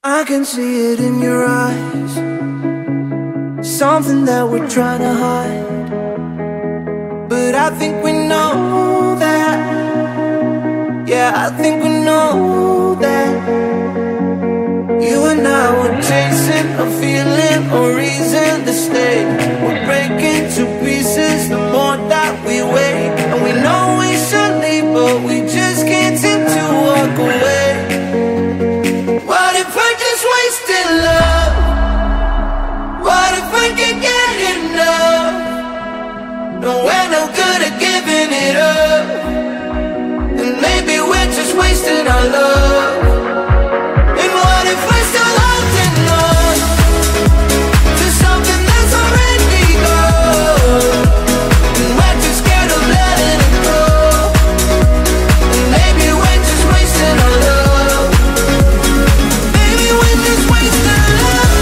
I can see it in your eyes, something that we're trying to hide. But I think we know that. Yeah, I think we know that. You and I were chasing a feeling, a reason to stay. We're breaking to pieces the more that we wait. And we know we should leave, but we just can't seem to walk away. What if I just wasted love? What if I could get enough? No, we're no good at giving it up. And maybe we're just wasting our love. And what if we're still holding on to something that's already gone? And we're too scared of letting it go. And maybe we're just wasting our love. Maybe we're just wasting love.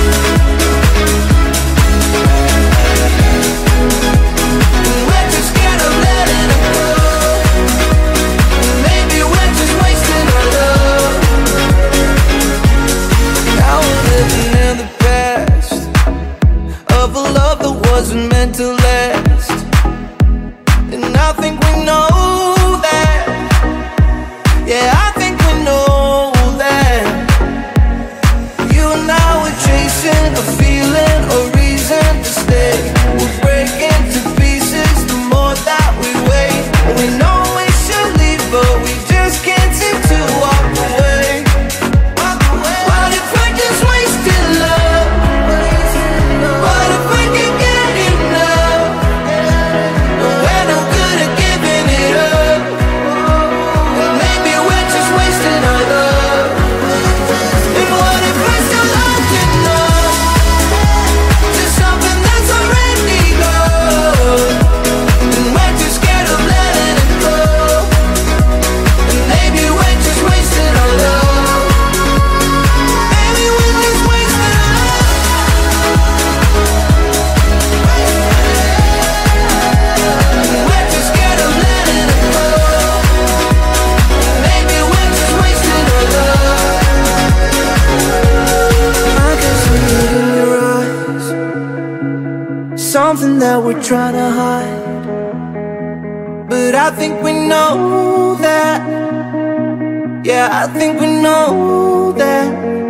And we're too scared of letting it go. And maybe we're just wasting our love. Now we're living in the past of a love that wasn't meant to last. And I think we know that. Yeah, I think we know that. You and I were chasing a feeling, a reason to stay. We're breaking to pieces the more that we wait. And we know we should leave, but we just can't seem to walk away. What if I just wasted love? What if I could get enough? We're no good at giving it up. And maybe we're just wasting our love. And what if we're still holding on to something that's already gone? And we're too scared of letting it go. And maybe we're just wasting our love. Maybe we're just wasting our love. And we're too scared of letting it go. Maybe we're just wasting our love. I can see it in your eyes, something that we're trying to hide. But I think we know that. Yeah, I think we know that.